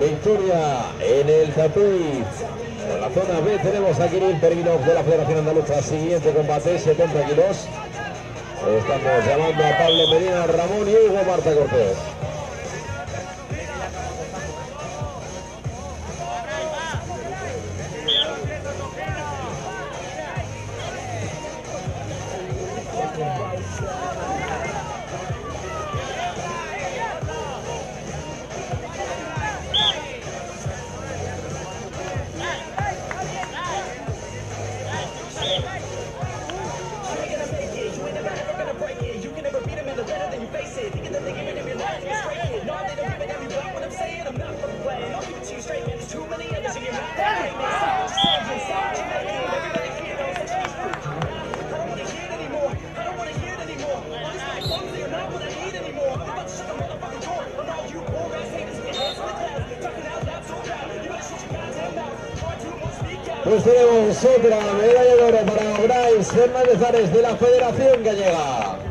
victoria en el tapiz. En la zona B tenemos a Kirill Pervinov de la Federación Andaluza. Siguiente combate, 70 kilos. Estamos llamando a Pablo Medina, Ramón y Hugo Marta Cortés. Pues tenemos otra medalla de oro para Bryce Fernández Ares de la Federación Gallega.